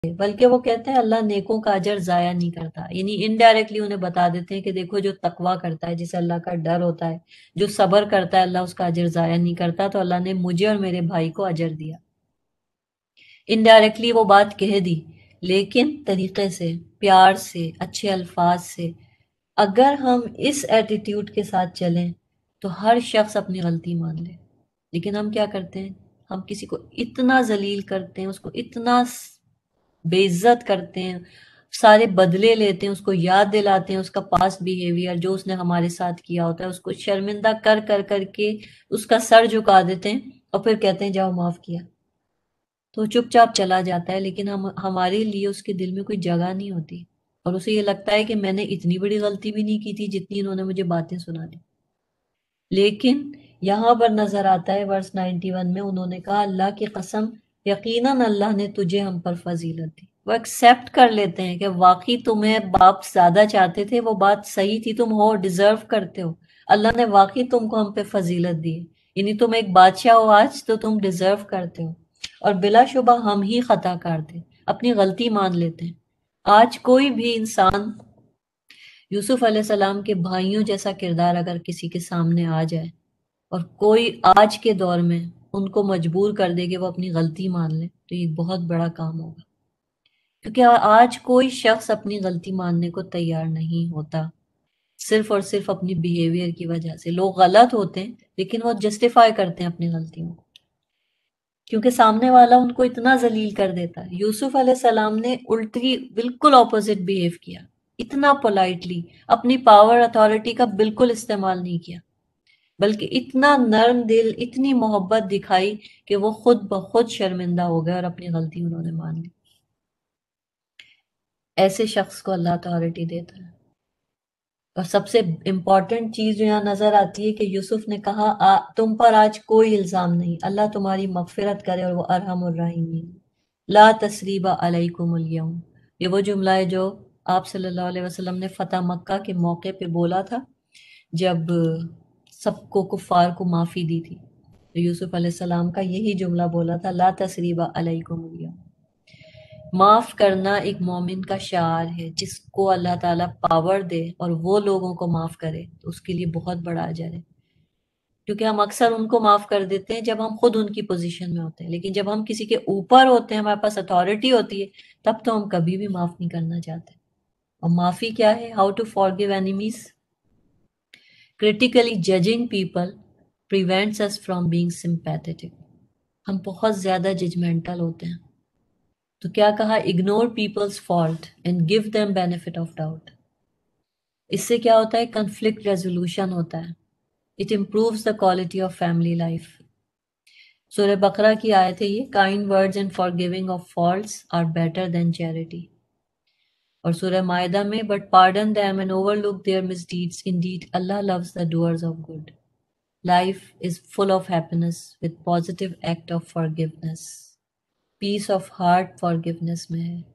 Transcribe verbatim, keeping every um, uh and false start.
بلکہ وہ کہتے ہیں اللہ نیکوں کا اجر ضائع نہیں کرتا، یعنی انڈائریکٹلی انہیں بتا دیتے ہیں کہ دیکھو جو تقویٰ کرتا ہے، جسے اللہ کا ڈر ہوتا ہے، جو صبر کرتا ہے، اللہ اس کا اجر ضائع نہیں کرتا، تو اللہ نے مجھے اور میرے بھائی کو اجر دیا۔ انڈائریکٹلی وہ بات کہہ دی، لیکن طریقے سے، پیار سے، اچھے الفاظ سے۔ اگر ہم اس ایٹیٹیوڈ کے ساتھ چلیں تو ہر شخص اپنی غلطی مان لے، لیکن ہم کیا کرتے ہیں؟ ہم کسی کو اتنا ذلیل کرتے ہیں، اس کو اتنا بے عزت کرتے ہیں، سارے بدلے لیتے ہیں، اس کو یاد دلاتے ہیں اس کا پاسٹ بیہیویئر جو اس نے ہمارے ساتھ کیا ہوتا ہے، اس کو شرمندہ کر کر کر کے اس کا سر جھکا دیتے ہیں اور پھر کہتے ہیں جاؤ معاف کیا، تو چپ چاپ چلا جاتا ہے، لیکن ہم ہمارے لیے اس کے دل میں کوئی جگہ نہیں ہوتی، اور اسے یہ لگتا ہے کہ میں نے اتنی بڑی غلطی بھی نہیں کی تھی جتنی انہوں نے مجھے باتیں سنا دی۔ لیکن یہاں پر نظر آتا ہے ورس نائنٹی ون میں انہوں نے کہا اللہ کی قسم یقیناً اللہ نے تجھے ہم پر فضیلت دی۔ وہ ایکسیپٹ کر لیتے ہیں کہ واقعی تمہیں باپ زیادہ چاہتے تھے، وہ بات صحیح تھی، تم ہو، ڈیزرو کرتے ہو، اللہ نے واقعی تم کو ہم پہ فضیلت دی ہے، یعنی تم ایک بادشاہ ہو آج تو تم ڈیزرو کرتے ہو، اور بلا شبہ ہم ہی خطا کار تھے، اپنی غلطی مان لیتے ہیں۔ آج کوئی بھی انسان یوسف علیہ السلام کے بھائیوں جیسا کردار اگر کسی کے سامنے آ جائے اور کوئی آج کے دور میں ان کو مجبور کر دے کہ وہ اپنی غلطی مان لیں تو یہ بہت بڑا کام ہوگا، کیونکہ آج کوئی شخص اپنی غلطی ماننے کو تیار نہیں ہوتا، صرف اور صرف اپنی بیہیویئر کی وجہ سے۔ لوگ غلط ہوتے ہیں لیکن وہ جسٹیفائی کرتے ہیں اپنی غلطیوں کو، کیونکہ سامنے والا ان کو اتنا ذلیل کر دیتا ہے۔ یوسف علیہ السلام نے الٹی بالکل اپوزٹ بیہیو کیا، اتنا پولائٹلی، اپنی پاور اتھارٹی کا بالکل استعمال نہیں کیا، بلکہ اتنا نرم دل، اتنی محبت دکھائی کہ وہ خود بخود شرمندہ ہو گئے اور اپنی غلطی انہوں نے مان لی۔ ایسے شخص کو اللہ اتھارٹی دیتا ہے۔ اور سب سے امپورٹنٹ چیز جو یہاں نظر آتی ہے کہ یوسف نے کہا آ تم پر آج کوئی الزام نہیں، اللہ تمہاری مغفرت کرے اور وہ ارحم الراحمین، لا تثریب علیکم الیوم۔ یہ وہ جملہ ہے جو آپ صلی اللہ علیہ وسلم نے فتح مکہ کے موقع پہ بولا تھا جب سب کو کفار کو معافی دی تھی، تو یوسف علیہ السلام کا یہی جملہ بولا تھا، لا تثریب علیکم الیوم۔ معاف کرنا ایک مومن کا شعار ہے، جس کو اللہ تعالیٰ پاور دے اور وہ لوگوں کو معاف کرے تو اس کے لیے بہت بڑا اجر ہے، کیونکہ ہم اکثر ان کو معاف کر دیتے ہیں جب ہم خود ان کی پوزیشن میں ہوتے ہیں، لیکن جب ہم کسی کے اوپر ہوتے ہیں، ہمارے پاس اتھارٹی ہوتی ہے، تب تو ہم کبھی بھی معاف نہیں کرنا چاہتے۔ اور معافی کیا ہے؟ How to forgive enemies? critically judging people prevents us from being sympathetic۔ ہم بہت زیادہ ججمنٹل ہوتے ہیں، تو کیا کہا؟ Ignore peoples fault and give them benefit of doubt. اس سے کیا ہوتا ہے؟ کنفلکٹ ریزولوشن ہوتا ہے، it improves the quality of family life. سورہ بقرہ کی آیت ہے یہ، kind words and forgiving of faults are better than charity. اور سورہ مائدہ میں but pardon them and overlook their misdeeds, indeed Allah loves the doers of good۔ Life is full of happiness with positive act of forgiveness۔ peace of heart forgiveness میں ہے،